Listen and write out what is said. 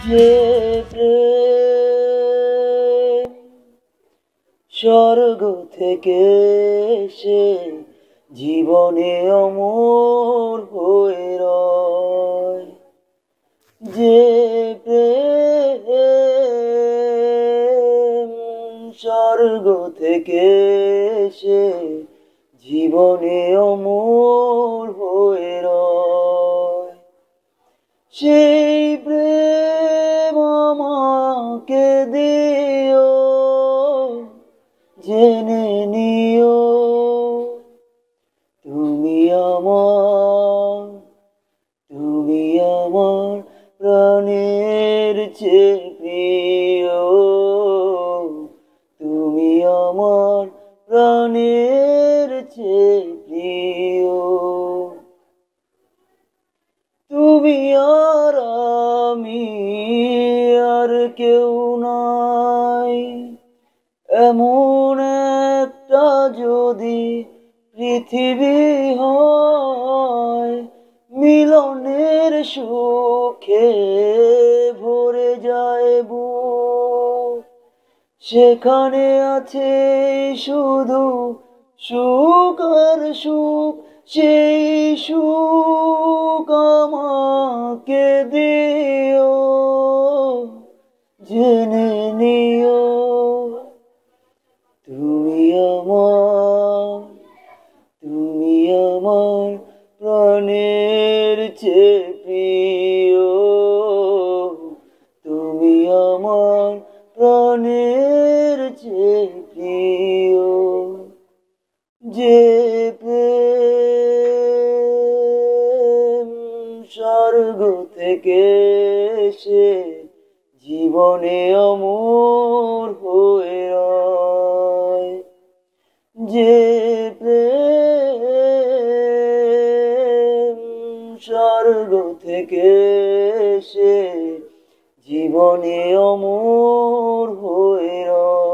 যে প্রেম স্বর্গ থেকে এসে জীবনে অমর হয়ে রয়, যে প্রেম স্বর্গ থেকে এসে জীবনে অমর হয়ে রয়, সেই প্রেম আমাকে দিও, জেনে নিও তুমি আমার, তুমি আমার প্রাণের চেয়ে প্রিয়, তুমি আমার প্রাণের চেয়ে প্রিয়। তুমি আর আমি আর কেউ নাই, এমন একটা যদি পৃথিবী হয়, মিলনের সুখে ভরে যায় বুক, সেখানে আছে শুধু সুখ আর সুখ, সেই সুখ আমাকে দিও, জেনে নিও তুমি আমার, তুমি আমার প্রাণের চেয়ে প্রিয়, তুমি আমার প্রাণের চেয়ে প্রিয়। যে প্রেম স্বর্গ থেকে এসে জীবনে অমর হয়ে রয়, যে প্রেম স্বর্গ থেকে এসে জীবনে অমর হয়ে রয়।